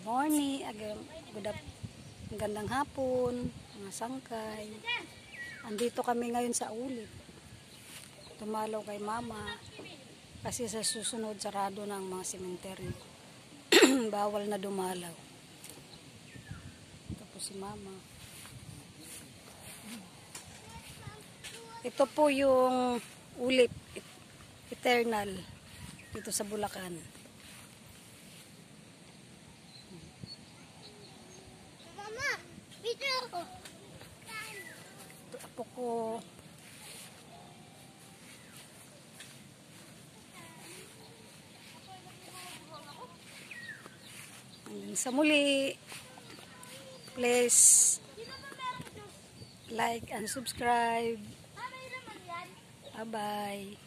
Morning, magandang hapon, mga sangkay. Andito kami ngayon sa Ulip. Tumalaw kay mama kasi sa susunod sarado ng mga sementeryo. Bawal na dumalaw. Tapos si mama. Ito po yung Ulip Eternal dito sa Bulacan. Mama, video ko. Ito apo ko. Hanggang sa muli. Please like and subscribe. Bye-bye.